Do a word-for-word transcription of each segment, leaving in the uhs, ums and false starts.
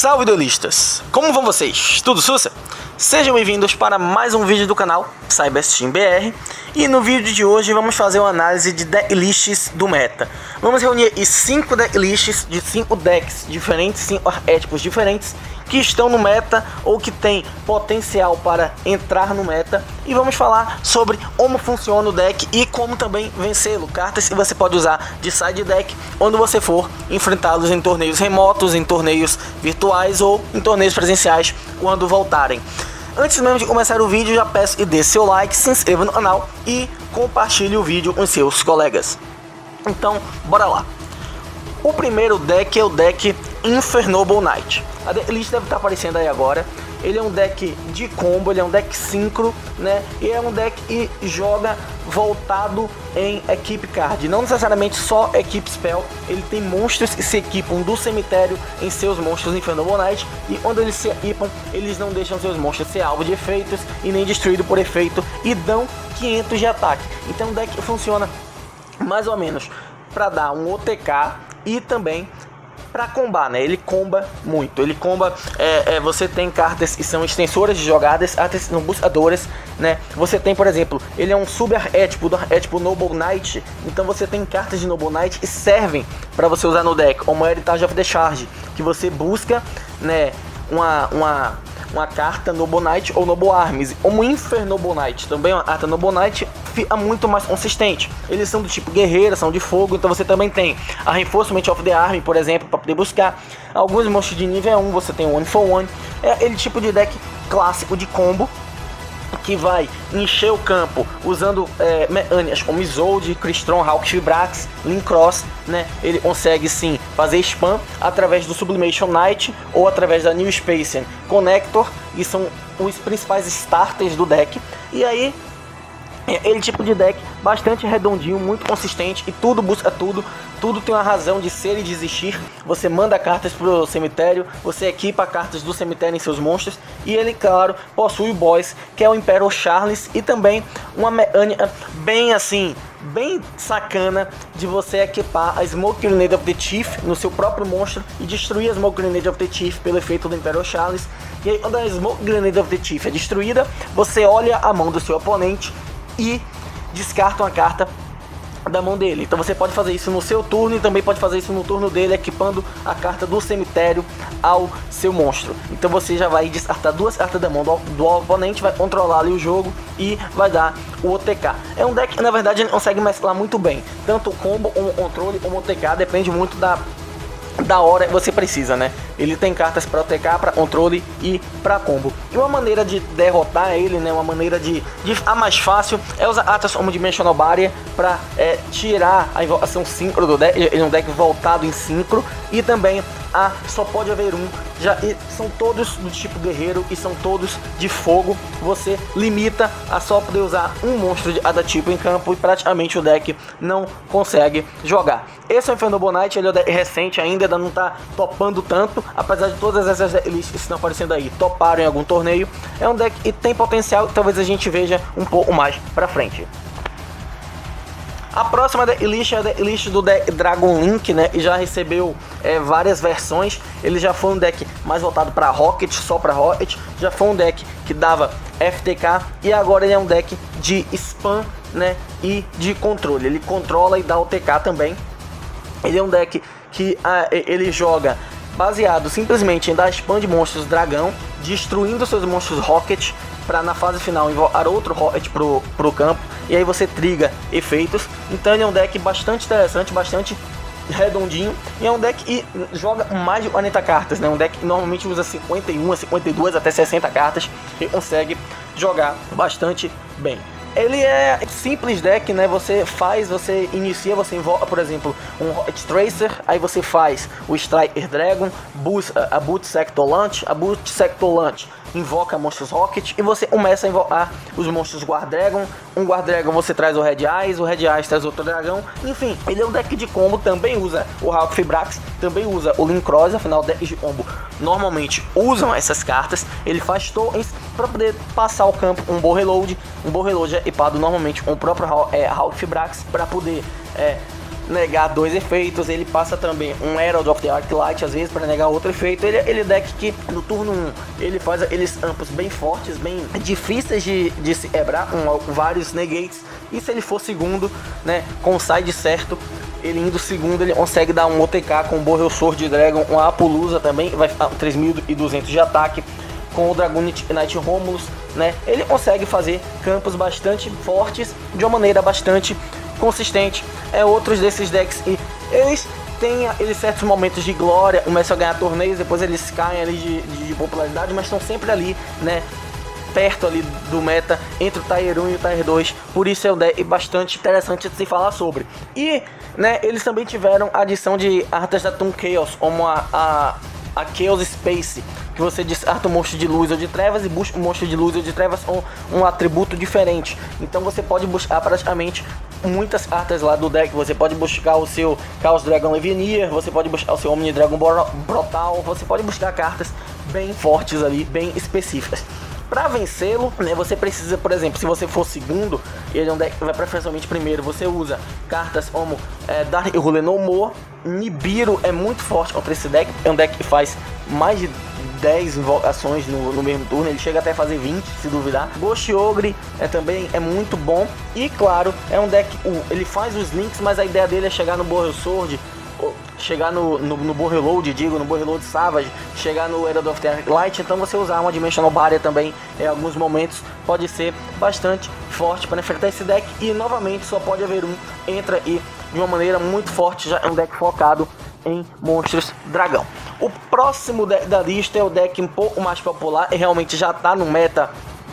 Salve duelistas! Como vão vocês? Tudo sussa? Sejam bem-vindos para mais um vídeo do canal CyberSteam B R. E no vídeo de hoje vamos fazer uma análise de decklists do meta. Vamos reunir cinco decklists de cinco decks diferentes, cinco arquétipos diferentes que estão no meta ou que tem potencial para entrar no meta, e vamos falar sobre como funciona o deck e como também vencê-lo, cartas que você pode usar de side deck quando você for enfrentá-los em torneios remotos, em torneios virtuais ou em torneios presenciais quando voltarem. Antes mesmo de começar o vídeo, já peço que dê seu like, se inscreva no canal e compartilhe o vídeo com seus colegas. Então, bora lá. O primeiro deck é o deck Infernoble Knight. A decklist deve estar aparecendo aí agora. Ele é um deck de combo, ele é um deck synchro, né? E é um deck que joga voltado em equipe card, não necessariamente só equipe spell. Ele tem monstros que se equipam do cemitério em seus monstros Infernoble Knight, e quando eles se equipam, eles não deixam seus monstros ser alvo de efeitos e nem destruído por efeito, e dão quinhentos de ataque. Então o deck funciona mais ou menos para dar um O T K e também para combar, né? Ele comba muito. Ele comba. É, é, você tem cartas que são extensoras de jogadas, cartas que são buscadoras, né? Você tem, por exemplo, ele é um sub-arquétipo do arquétipo Noble Knight. Então você tem cartas de Noble Knight que servem para você usar no deck, como Heritage of the Charge, que você busca, né? Uma, uma, uma carta Noble Knight ou Noble Arms. Como Infernoble Knight, também uma carta Noble Knight, fica muito mais consistente. Eles são do tipo guerreira, são de fogo, então você também tem a Reinforcement of the Army, por exemplo, para poder buscar alguns monstros de nível um. Você tem o One for One, é aquele tipo de deck clássico de combo que vai encher o campo usando é, mecânicas como Isolde, Crystron, Hawk Fibrax, Lincross, né? Ele consegue sim fazer spam através do Sublimation Knight ou através da New Space Connector, e são os principais starters do deck. E aí é aquele tipo de deck bastante redondinho, muito consistente, e tudo busca tudo, tudo tem uma razão de ser e de existir. Você manda cartas pro cemitério, você equipa cartas do cemitério em seus monstros, e ele, claro, possui o boss, que é o Imperial Charles, e também uma mecânica bem assim, bem sacana, de você equipar a Smoke Grenade of the Chief no seu próprio monstro e destruir a Smoke Grenade of the Chief pelo efeito do Imperial Charles. E aí, quando a Smoke Grenade of the Chief é destruída, você olha a mão do seu oponente e descarta uma carta da mão dele. Então você pode fazer isso no seu turno e também pode fazer isso no turno dele, equipando a carta do cemitério ao seu monstro. Então você já vai descartar duas cartas da mão do, do oponente, vai controlar ali o jogo e vai dar o O T K. É um deck que na verdade ele consegue mesclar muito bem, tanto o combo, como o controle, como o O T K, depende muito da da hora que você precisa, né? Ele tem cartas para O T K, para controle e para combo. E uma maneira de derrotar ele, né? Uma maneira de, de a mais fácil é usar cartas como Dimensional Barrier para é, tirar a invocação synchro do deck. Ele é um deck voltado em synchro, e também a só pode haver um. Já e são todos do tipo guerreiro e são todos de fogo. Você limita a só poder usar um monstro de cada tipo em campo, e praticamente o deck não consegue jogar. Esse é o Infernoble Knight, ele é um deck recente ainda, ainda não tá topando tanto, apesar de todas essas listas que estão aparecendo aí toparam em algum torneio. É um deck que tem potencial, que talvez a gente veja um pouco mais pra frente. A próxima decklist é a decklist do deck Dragon Link, né? E já recebeu é, várias versões. Ele já foi um deck mais voltado para Rocket, só para Rocket. Já foi um deck que dava F T K, e agora ele é um deck de spam, né? E de controle. Ele controla e dá O T K também. Ele é um deck que ah, ele joga baseado simplesmente em dar spam de monstros dragão, destruindo seus monstros Rocket, para na fase final invocar outro Rocket pro, pro campo, e aí você triga efeitos. Então ele é um deck bastante interessante, bastante redondinho, e é um deck que joga mais de quarenta cartas, né? Um deck que normalmente usa cinquenta e uma, cinquenta e duas até sessenta cartas, e consegue jogar bastante bem. Ele é simples deck, né? Você faz, você inicia, você invoca, por exemplo, um Rocket Tracer, aí você faz o Striker Dragon, boost, a Boot Sector Launch, a Boot Sector Launch invoca monstros Rocket, e você começa a invocar os monstros Guard Dragon. Um Guard Dragon você traz o Red Eyes, o Red Eyes traz outro dragão. Enfim, ele é um deck de combo, também usa o Hawk Fibrax, também usa o Lincross. Afinal, decks de combo normalmente usam essas cartas. Ele faz tokens para poder passar o campo, um Bow Reload. Um Bow Reload é equipado normalmente com o próprio é, Hawk Fibrax, para poder é, negar dois efeitos, ele passa também um Herald of the Arclight às vezes para negar outro efeito. Ele, ele é deck que no turno um ele faz aqueles amplos bem fortes, bem difíceis de, de se quebrar, com vários negates, e se ele for segundo, né, com o side certo, ele indo segundo, ele consegue dar um O T K com o Boreal Sword Dragon, uma Apollousa também, vai ficar três mil e duzentos de ataque, com o Dragonite Knight Romulus, né? Ele consegue fazer campos bastante fortes, de uma maneira bastante consistente. É outros desses decks, e eles têm eles certos momentos de glória, começam a ganhar torneios, depois eles caem ali de, de, de popularidade, mas estão sempre ali, né, perto ali do meta, entre o Tier um e o Tier dois, por isso é um deck bastante interessante de se falar sobre. E, né, eles também tiveram a adição de cartas da Toon Chaos, como a, a, a Chaos Space, que você descarta um monstro de luz ou de trevas e busca um monstro de luz ou de trevas com um atributo diferente. Então você pode buscar praticamente muitas cartas lá do deck. Você pode buscar o seu Chaos Dragon Levineer, você pode buscar o seu Omni Dragon Brotal, você pode buscar cartas bem fortes ali, bem específicas. Para vencê-lo, né, você precisa, por exemplo, se você for segundo, ele é um deck que vai preferencialmente primeiro, você usa cartas como é, Dark Ruler No More. Nibiru é muito forte contra esse deck, é um deck que faz mais de dez invocações no, no mesmo turno, ele chega até a fazer vinte, se duvidar. Ghost Ogre é, também é muito bom, e claro, é um deck, uh, ele faz os links, mas a ideia dele é chegar no Boreal Sword, chegar no, no, no Boreal Load, digo, no Boreal Load Savage, chegar no Herald of the Arclight. Então você usar uma Dimensional Barrier também em alguns momentos pode ser bastante forte para enfrentar esse deck, e novamente só pode haver um, entra aí de uma maneira muito forte, já é um deck focado em monstros dragão. O próximo deck da lista é o deck um pouco mais popular e realmente já está no meta,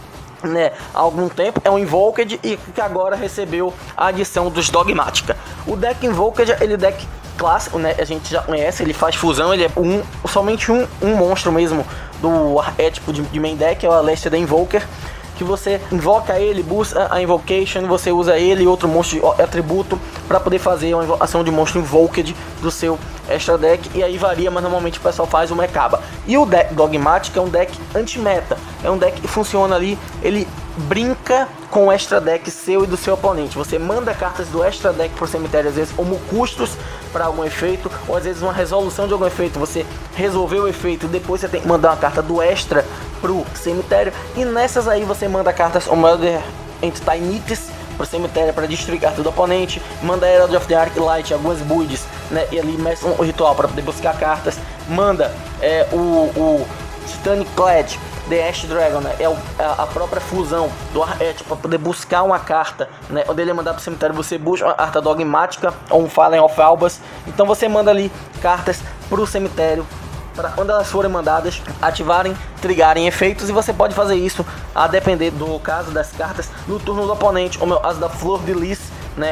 né, há algum tempo, é o Invoked, e que agora recebeu a adição dos Dogmática. O deck Invoked, ele é deck clássico, né, a gente já conhece, ele faz fusão, ele é um, somente um, um monstro mesmo do arquétipo de, de main deck, é o Alessia the Invoker, que você invoca ele, busca a Invocation, você usa ele e outro monstro de atributo para poder fazer uma invocação de monstro Invoked do seu extra deck, e aí varia, mas normalmente o pessoal faz o Mekaba. E o deck Dogmática é um deck anti-meta, é um deck que funciona ali, ele brinca com o extra deck seu e do seu oponente. Você manda cartas do extra deck pro cemitério, às vezes como custos para algum efeito, ou às vezes uma resolução de algum efeito. Você resolveu o efeito e depois você tem que mandar uma carta do extra pro cemitério, e nessas aí você manda cartas como Elder Entities pro cemitério para destruir carta do oponente, manda Herald of the Arclight, algumas builds, né, e ali mexe um ritual para poder buscar cartas, manda é, o, o Titaniclad The Ash Dragon, né, é o, a própria fusão do arquétipo para poder buscar uma carta, né, onde ele é mandado pro cemitério, você busca uma carta dogmática ou um Fallen of Albas. Então você manda ali cartas pro cemitério para quando elas forem mandadas ativarem, trigarem efeitos, e você pode fazer isso a depender do caso das cartas no turno do oponente, como é o caso da Flor de Lis, né,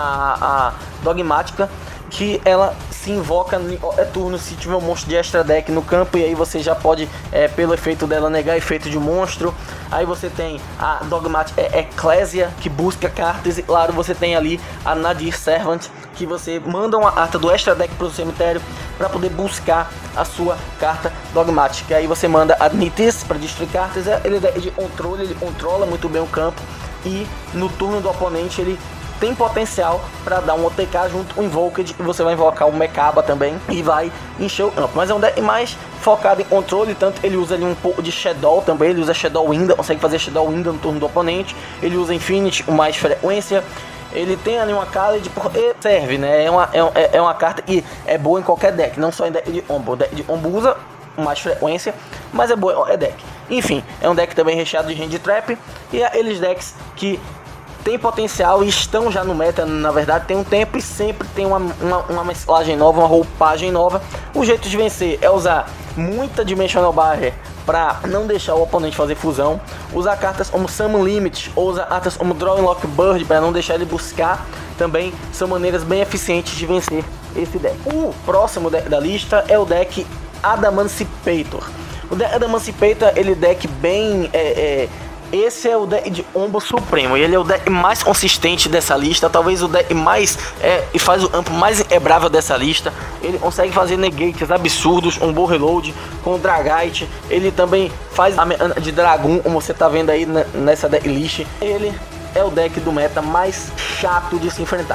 a, a dogmática, que ela se invoca no é turno se tiver um monstro de extra deck no campo, e aí você já pode, é, pelo efeito dela, negar efeito de monstro. Aí você tem a Dogmática é, Ecclesia, que busca cartas, e claro, você tem ali a Nadir Servant, que você manda uma carta do extra deck para o cemitério para poder buscar a sua carta dogmática. Aí você manda a Nitis para destruir cartas, ele é de controle, ele controla muito bem o campo, e no turno do oponente ele tem potencial para dar um O T K junto com o Invoked, e você vai invocar o Mekaba também e vai encher o campo. Mas é um deck mais focado em controle, tanto ele usa ali um pouco de Shadow também, ele usa Shadow Winda, consegue fazer Shadow Winda no turno do oponente, ele usa Infinity com mais frequência, ele tem ali uma Khaled porque serve, né, é uma, é, é uma carta que é boa em qualquer deck, não só em deck de Ombo. O deck de Ombo usa com mais frequência, mas é boa em qualquer deck. Enfim, é um deck também recheado de Hand Trap, e é aqueles decks que tem potencial e estão já no meta, na verdade, tem um tempo, e sempre tem uma, uma, uma mesclagem nova, uma roupagem nova. O jeito de vencer é usar muita Dimensional Barrier para não deixar o oponente fazer fusão, usar cartas como Summon Limit, ou usar cartas como Draw Lock Bird para não deixar ele buscar, também são maneiras bem eficientes de vencer esse deck. O próximo deck da lista é o deck Adamancipator. O deck Adamancipator, ele é deck bem... É, é, esse é o deck de Ombo Supremo, e ele é o deck mais consistente dessa lista, talvez o deck mais, é, e faz o campo mais quebrável dessa lista. Ele consegue fazer negates absurdos, um Boreal Load com Dragite, ele também faz a mecânica de Dragon, como você tá vendo aí nessa deck list. Ele é o deck do meta mais chato de se enfrentar.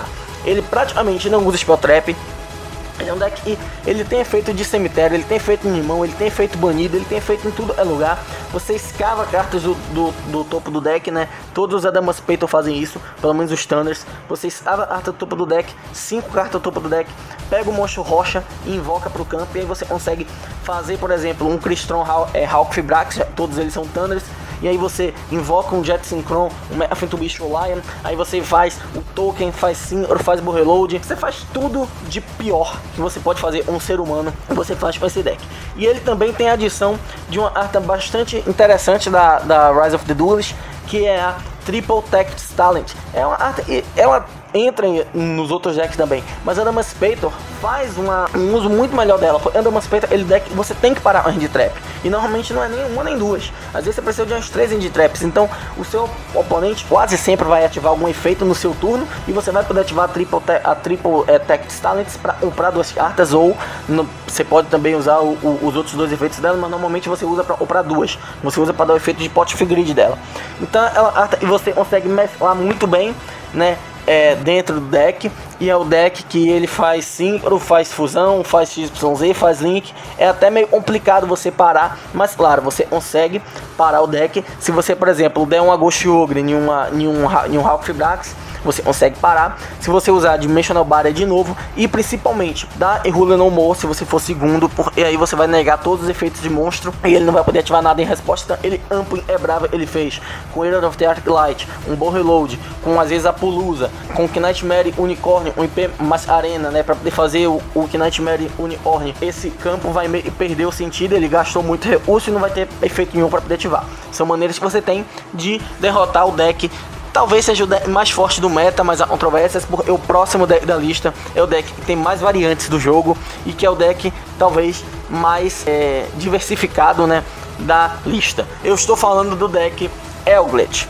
ele praticamente não usa Spell Trap. Ele é um deck que ele tem efeito de cemitério, ele tem efeito em mão, ele tem efeito banido, ele tem efeito em tudo é lugar. Você escava cartas do, do, do topo do deck, né? Todos os Adamaspator fazem isso, pelo menos os Thunders. Você escava a carta do topo do deck, cinco cartas do topo do deck, pega o monstro rocha e invoca para o campo. E aí você consegue fazer, por exemplo, um Crystron é, Hawk Fibrax, todos eles são Thunders. E aí você invoca um Jet Synchron, um Mephito Beast Lion. Aí você faz o token, faz Synchro, faz Bull Reload. Você faz tudo de pior que você pode fazer um ser humano, você faz com esse deck. E ele também tem a adição de uma carta bastante interessante da, da Rise of the Duelist, que é a Triple Tactics Talent. É uma carta, ela entra nos outros decks também, mas a Adamaspator faz uma, um uso muito melhor dela. A Adamaspator, ele deck, você tem que parar a Hand Trap, e normalmente não é nem uma nem duas, às vezes você precisa de umas três Hand Traps. Então o seu oponente quase sempre vai ativar algum efeito no seu turno, e você vai poder ativar a Triple, a triple é, Tactics Talents para comprar duas cartas, ou no, você pode também usar o, o, os outros dois efeitos dela, mas normalmente você usa para comprar duas, você usa para dar o efeito de Pot of Greed dela. Então ela, e você consegue mesclar muito bem, né? É, dentro do deck, e é o deck que ele faz Synchro, faz fusão, faz X Y Z, faz link. É até meio complicado você parar, mas claro, você consegue parar o deck. Se você, por exemplo, der um Ghost Ogre em, uma, em um, em um Hawk Fibrax, você consegue parar. Se você usar Dimensional Barrier de novo, e principalmente da Irula No More, se você for segundo, porque aí você vai negar todos os efeitos de monstro e ele não vai poder ativar nada em resposta. Ele Amplo é bravo, ele fez com Herald of the Arctic Light, um Bull Reload, com às vezes a Pulusa, com Knightmare Unicorn, um I P mais arena, né, para poder fazer o, o Knightmare Unicorn. Esse campo vai perder o sentido, ele gastou muito recurso e não vai ter efeito nenhum para poder ativar. São maneiras que você tem de derrotar o deck. Talvez seja o deck mais forte do meta, mas há controvérsias, porque o próximo deck da lista é o deck que tem mais variantes do jogo, e que é o deck talvez mais é, diversificado, né, da lista. Eu estou falando do deck Eldritch.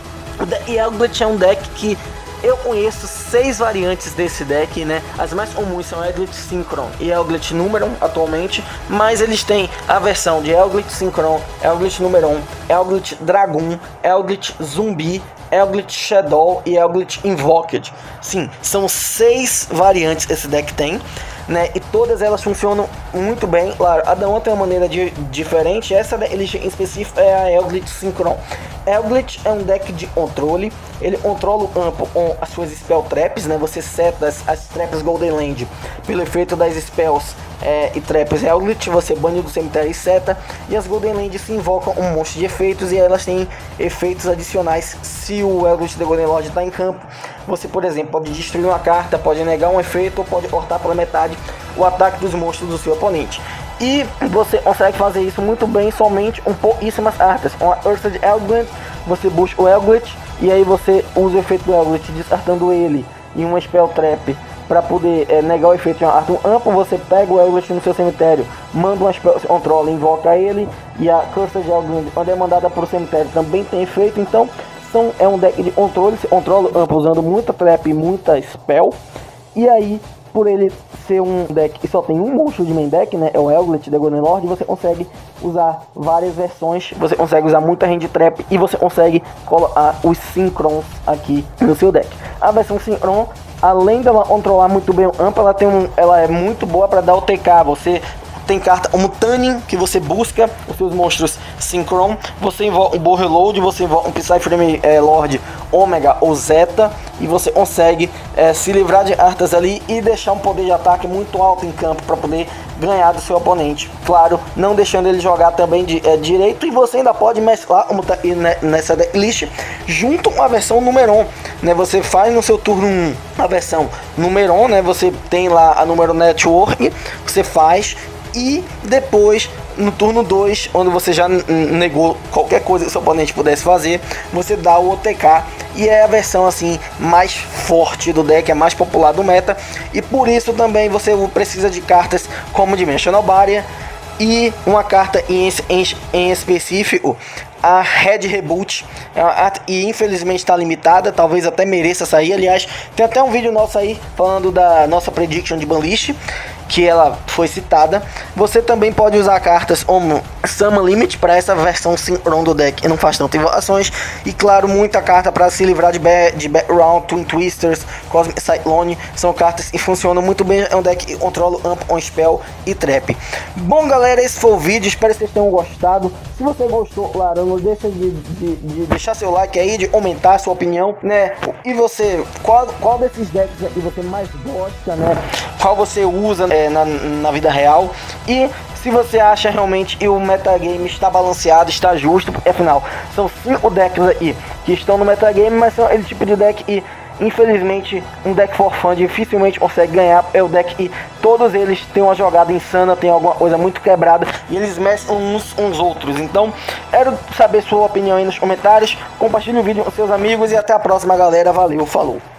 O deck Eldritch é um deck que eu conheço seis variantes desse deck, né? As mais comuns são Eldritch Synchron e Eldritch Numeron atualmente, mas eles têm a versão de Eldritch Synchron, Eldritch Numeron, Eldritch Dragon, Eldritch Zumbi, Eldritch Shadow e Eldritch Invoked. Sim, são seis variantes esse deck tem, né? E todas elas funcionam muito bem. Claro, cada uma tem uma maneira de, diferente. Essa lista em específico é a Eldritch Synchron. Eldritch é um deck de controle. Ele controla o campo com as suas Spell Traps, né? Você seta as, as Traps Golden Land pelo efeito das Spells é, e Traps Eldritch. Você bane do cemitério e seta. E as Golden Land se invocam um monte de efeitos, e elas têm efeitos adicionais se o Eldritch The Golden Lord está em campo. Você, por exemplo, pode destruir uma carta, pode negar um efeito, ou pode cortar pela metade o ataque dos monstros do seu oponente. E você consegue fazer isso muito bem somente com pouquíssimas cartas. Com a Ursted Eldritch, você busca o Eldritch, e aí você usa o efeito do Eldritch, descartando ele em uma Spell Trap para poder é, negar o efeito de uma carta amplo. Você pega o Eldritch no seu cemitério, manda uma Spell Control, invoca ele, e a Cursed Eldritch, quando é mandada para o cemitério, também tem efeito. Então são, é um deck de controle, se controla amplo usando muita Trap e muita Spell. E aí, por ele ser um deck que só tem um monstro de main deck, né, é o Eldritch The Golden Lord, você consegue usar várias versões, você consegue usar muita Hand Trap, e você consegue colocar os Synchrons aqui no seu deck. A versão Synchron, além dela controlar muito bem o Amp, ela, tem um, ela é muito boa para dar o T K. Você tem carta como Tanning, que você busca os seus monstros Synchron, você invoca um Bull Reload, você invoca um Psyframe é, Lord Omega ou Zeta, e você consegue é, se livrar de cartas ali e deixar um poder de ataque muito alto em campo para poder ganhar do seu oponente. Claro, não deixando ele jogar também de, é, direito, e você ainda pode mesclar, como tá aí, né, nessa decklist, junto com a versão Numeron, né? Você faz no seu turno um a versão Numeron, né? Você tem lá a Numeron Network, você faz, e depois no turno dois, onde você já negou qualquer coisa que seu oponente pudesse fazer, você dá o O T K, e é a versão assim mais forte do deck, é mais popular do meta, e por isso também você precisa de cartas como Dimensional Barrier, e uma carta em, em, em específico, a Red Reboot, é uma arte e infelizmente está limitada, talvez até mereça sair. Aliás, tem até um vídeo nosso aí falando da nossa prediction de banlist, que ela foi citada. Você também pode usar cartas como Summon Limit para essa versão Synchron do deck e não faz tantas invocações. E claro, muita carta para se livrar de, de Background, Twin Twisters, Cosmic Cyclone. São cartas que funcionam muito bem. É um deck que controla Amp, On Spell e Trap. Bom galera, esse foi o vídeo, espero que vocês tenham gostado. Se você gostou, claro, não deixa de, de, de deixar seu like aí, de aumentar a sua opinião, né? E você, qual, qual desses decks aqui você mais gosta, né? Qual você usa é, na, na vida real? E se você acha realmente que o metagame está balanceado, está justo, porque afinal, são cinco decks aí que estão no metagame, mas são esse tipo de deck e infelizmente um deck for fun dificilmente consegue ganhar. É o deck e todos eles têm uma jogada insana, tem alguma coisa muito quebrada e eles mexem uns uns outros. Então quero saber sua opinião aí nos comentários, compartilhe o vídeo com seus amigos e até a próxima galera, valeu, falou.